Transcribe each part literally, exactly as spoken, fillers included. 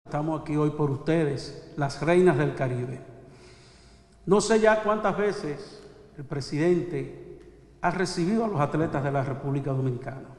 Estamos aquí hoy por ustedes, las reinas del Caribe. No sé ya cuántas veces el presidente ha recibido a los atletas de la República Dominicana.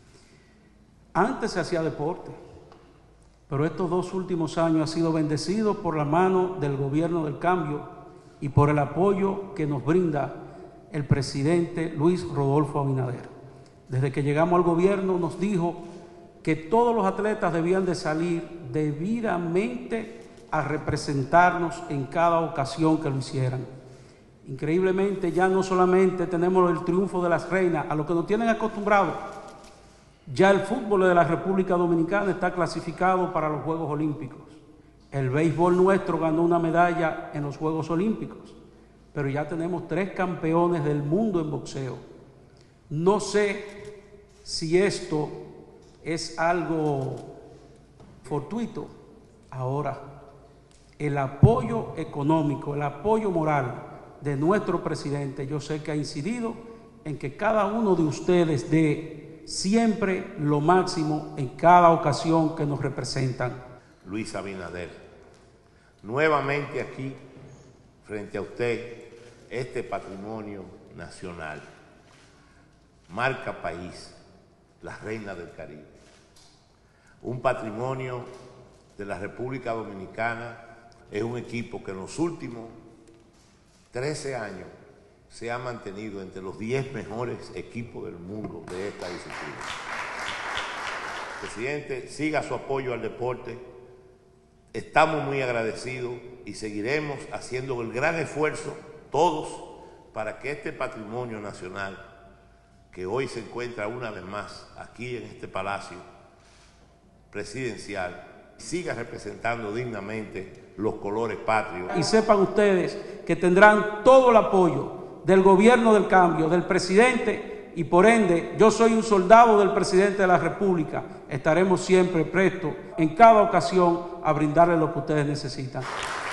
Antes se hacía deporte, pero estos dos últimos años ha sido bendecido por la mano del gobierno del cambio y por el apoyo que nos brinda el presidente Luis Rodolfo Abinader. Desde que llegamos al gobierno nos dijo que todos los atletas debían de salir debidamente a representarnos en cada ocasión que lo hicieran. Increíblemente ya no solamente tenemos el triunfo de las reinas, a lo que nos tienen acostumbrados, ya el fútbol de la República Dominicana está clasificado para los Juegos Olímpicos. El béisbol nuestro ganó una medalla en los Juegos Olímpicos, pero ya tenemos tres campeones del mundo en boxeo. No sé si esto es algo fortuito. Ahora, el apoyo económico, el apoyo moral de nuestro presidente, yo sé que ha incidido en que cada uno de ustedes dé siempre lo máximo en cada ocasión que nos representan. Luis Abinader, nuevamente aquí, frente a usted, este patrimonio nacional, marca país, las reinas del Caribe. Un patrimonio de la República Dominicana, es un equipo que en los últimos trece años se ha mantenido entre los diez mejores equipos del mundo de esta disciplina. Presidente, siga su apoyo al deporte. Estamos muy agradecidos y seguiremos haciendo el gran esfuerzo todos para que este patrimonio nacional, que hoy se encuentra una vez más aquí en este palacio presidencial, siga representando dignamente los colores patrios. Y sepan ustedes que tendrán todo el apoyo del gobierno del cambio, del presidente, y por ende, yo soy un soldado del presidente de la República. Estaremos siempre prestos en cada ocasión a brindarles lo que ustedes necesitan.